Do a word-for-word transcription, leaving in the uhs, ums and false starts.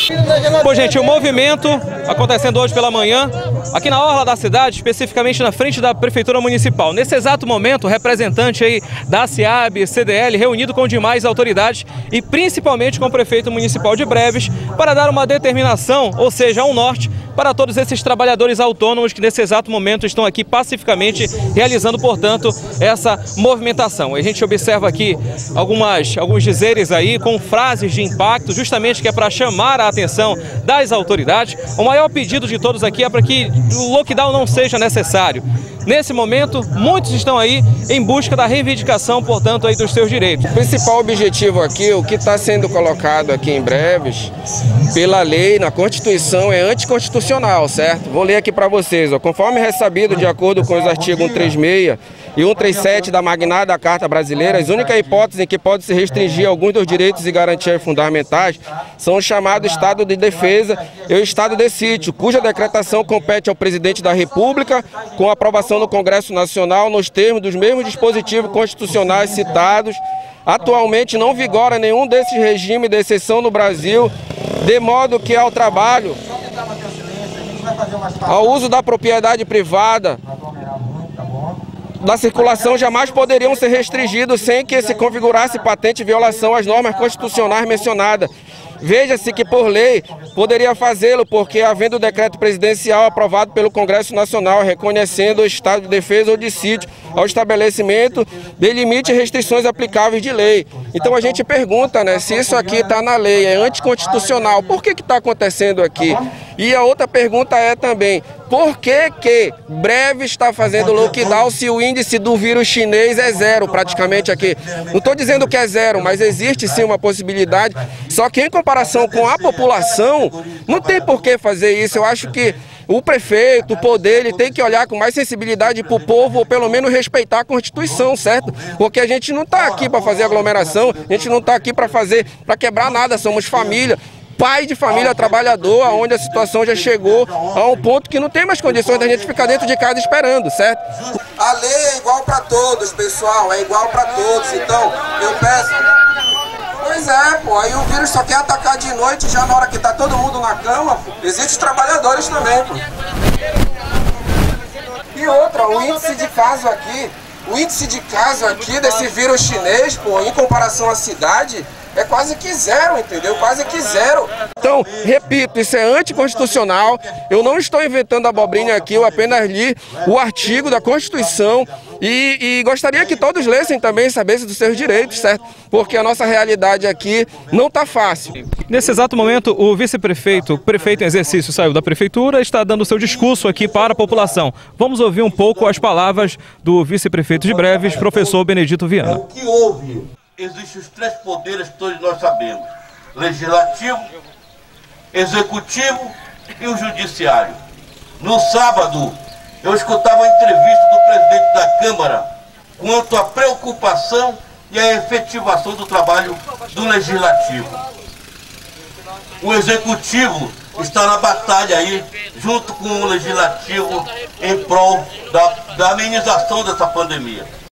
Bom, gente, o movimento acontecendo hoje pela manhã, aqui na orla da cidade, especificamente na frente da Prefeitura Municipal. Nesse exato momento, o representante aí da SEAB, C D L, reunido com demais autoridades e principalmente com o prefeito municipal de Breves, para dar uma determinação, ou seja, um norte, para todos esses trabalhadores autônomos que nesse exato momento estão aqui pacificamente realizando, portanto, essa movimentação. A gente observa aqui algumas, alguns dizeres aí com frases de impacto, justamente que é para chamar a atenção das autoridades. O maior pedido de todos aqui é para que o lockdown não seja necessário. Nesse momento, muitos estão aí em busca da reivindicação, portanto, aí dos seus direitos. O principal objetivo aqui, o que está sendo colocado aqui em Breves, pela lei, na Constituição, é anticonstitucional, certo? Vou ler aqui para vocês. Ó. Conforme ressabido, de acordo com os artigos cento e trinta e seis e cento e trinta e sete da Magnada Carta Brasileira, as únicas hipóteses em que pode se restringir alguns dos direitos e garantias fundamentais são o chamado Estado de Defesa e o Estado de Sítio, cuja decretação compete ao Presidente da República, com aprovação no Congresso Nacional, nos termos dos mesmos dispositivos constitucionais citados. Atualmente não vigora nenhum desses regimes de exceção no Brasil, de modo que ao trabalho, ao uso da propriedade privada, da circulação jamais poderiam ser restringidos sem que se configurasse patente violação às normas constitucionais mencionadas. Veja-se que, por lei, poderia fazê-lo, porque, havendo o decreto presidencial aprovado pelo Congresso Nacional, reconhecendo o estado de defesa ou de sítio ao estabelecimento de limite e restrições aplicáveis de lei. Então a gente pergunta, né, se isso aqui está na lei, é anticonstitucional, por que que está acontecendo aqui? E a outra pergunta é também, por que que Breves está fazendo lockdown se o índice do vírus chinês é zero praticamente aqui? Não estou dizendo que é zero, mas existe sim uma possibilidade, só que em comparação com a população, não tem por que fazer isso. Eu acho que o prefeito, o poder, ele tem que olhar com mais sensibilidade para o povo, ou pelo menos respeitar a Constituição, certo? Porque a gente não está aqui para fazer aglomeração, a gente não está aqui para fazer, para quebrar nada, somos família. Pai de família trabalhador, onde a situação já chegou a um ponto que não tem mais condições da gente ficar dentro de casa esperando, certo? A lei é igual para todos, pessoal, é igual para todos, então eu peço... Pois é, pô, aí o vírus só quer atacar de noite, já na hora que tá todo mundo na cama, pô. Existem trabalhadores também, pô. E outra, o índice de caso aqui, o índice de caso aqui desse vírus chinês, pô, em comparação à cidade, é quase que zero, entendeu? Quase que zero. Então, repito, isso é anticonstitucional. Eu não estou inventando abobrinha aqui, eu apenas li o artigo da Constituição e, e gostaria que todos lessem também, sabessem dos seus direitos, certo? Porque a nossa realidade aqui não está fácil. Nesse exato momento, o vice-prefeito, prefeito em exercício, saiu da prefeitura e está dando o seu discurso aqui para a população. Vamos ouvir um pouco as palavras do vice-prefeito de Breves, professor Benedito Viana. O que houve? Existem os três poderes que todos nós sabemos: legislativo, executivo e o judiciário. No sábado, eu escutava a entrevista do presidente da Câmara quanto à preocupação e à efetivação do trabalho do legislativo. O executivo está na batalha aí, junto com o legislativo, em prol da, da amenização dessa pandemia.